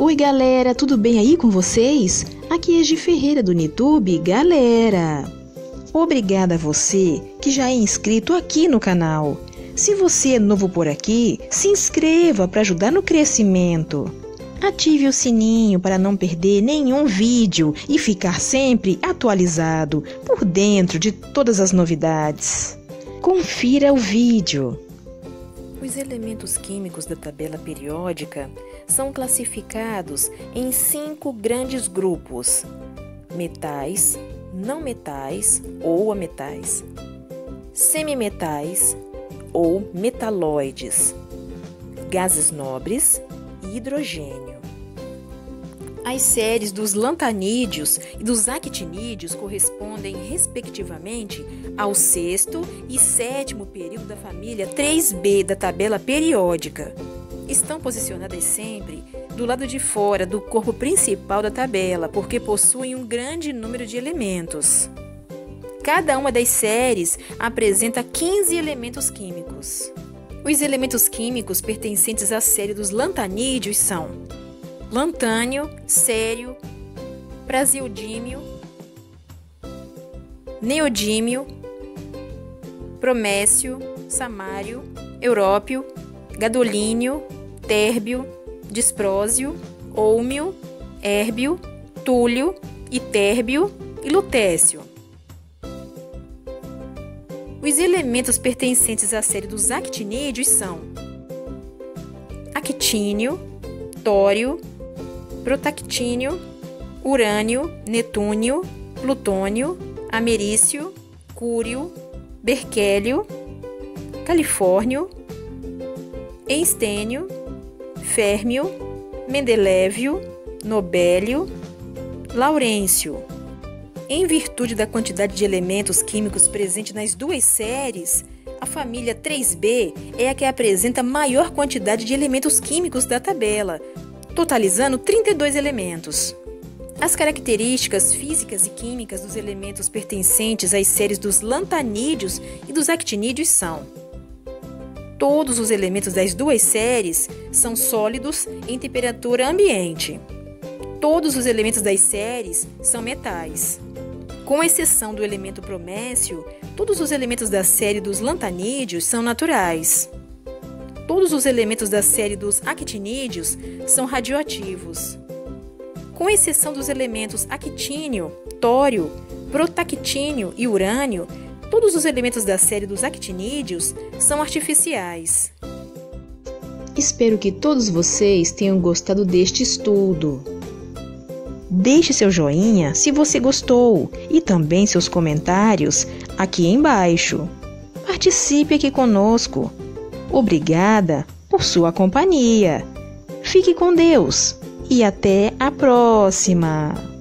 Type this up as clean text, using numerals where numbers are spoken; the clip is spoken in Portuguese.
Oi galera, tudo bem aí com vocês? Aqui é Gi Ferreira do Nitube, galera! Obrigada a você que já é inscrito aqui no canal. Se você é novo por aqui, se inscreva para ajudar no crescimento. Ative o sininho para não perder nenhum vídeo e ficar sempre atualizado por dentro de todas as novidades. Confira o vídeo. Os elementos químicos da tabela periódica são classificados em 5 grandes grupos: metais, não metais ou ametais, semimetais ou metalóides, gases nobres e hidrogênio. As séries dos lantanídeos e dos actinídeos correspondem, respectivamente, ao 6º e 7º período da família 3B da tabela periódica. Estão posicionadas sempre do lado de fora do corpo principal da tabela, porque possuem um grande número de elementos. Cada uma das séries apresenta 15 elementos químicos. Os elementos químicos pertencentes à série dos lantanídeos são lantânio, cério, praseodímio, neodímio, bromécio, samário, európio, gadolínio, térbio, disprósio, ômio, érbio, túlio, itérbio e lutécio. Os elementos pertencentes à série dos actinídeos são actínio, tório, protactínio, urânio, netúnio, plutônio, americio, cúrio, berquélio, califórnio, einstênio, férmio, mendelévio, nobélio, laurêncio. Em virtude da quantidade de elementos químicos presente nas duas séries, a família 3B é a que apresenta maior quantidade de elementos químicos da tabela, totalizando 32 elementos. As características físicas e químicas dos elementos pertencentes às séries dos lantanídeos e dos actinídeos são: todos os elementos das duas séries são sólidos em temperatura ambiente. Todos os elementos das séries são metais. Com exceção do elemento bromécio, todos os elementos da série dos lantanídeos são naturais. Todos os elementos da série dos actinídeos são radioativos. Com exceção dos elementos actínio, tório, protactínio e urânio, todos os elementos da série dos actinídeos são artificiais. Espero que todos vocês tenham gostado deste estudo. Deixe seu joinha se você gostou e também seus comentários aqui embaixo. Participe aqui conosco. Obrigada por sua companhia. Fique com Deus e até a próxima!